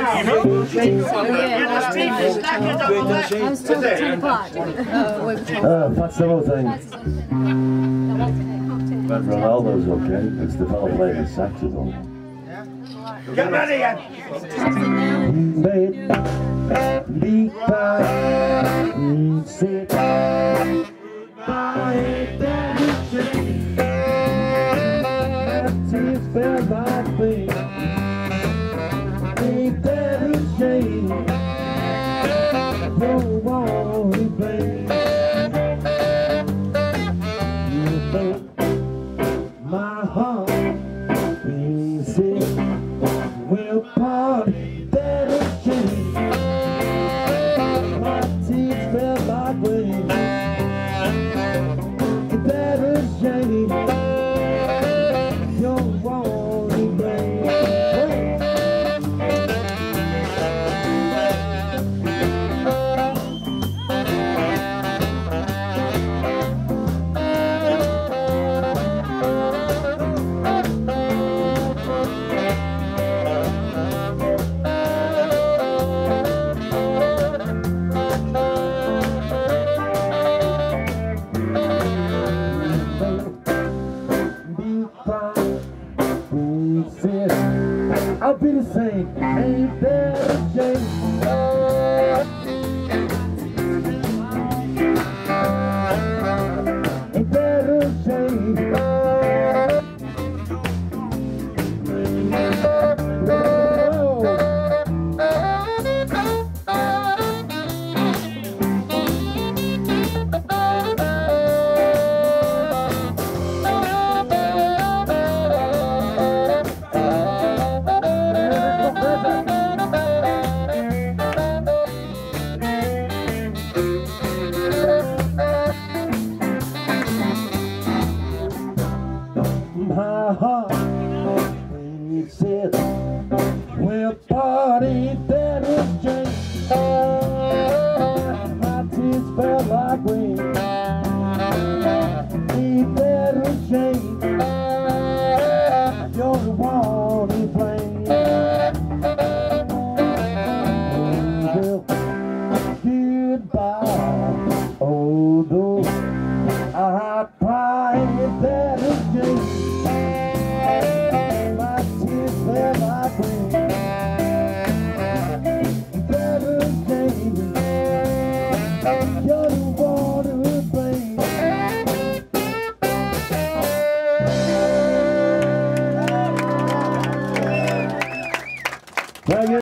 was told at 10 o'clock. That's the whole thing. But Ronaldo's okay. It's the fellow playing the saxophone. Get ready again! My heart being sick will party that is changed. My teeth fell like waves. That is changed. You're wrong, baby. I'll be the same, ain't there a change? Ain't there a change? My heart beats it. We'll party that is changed.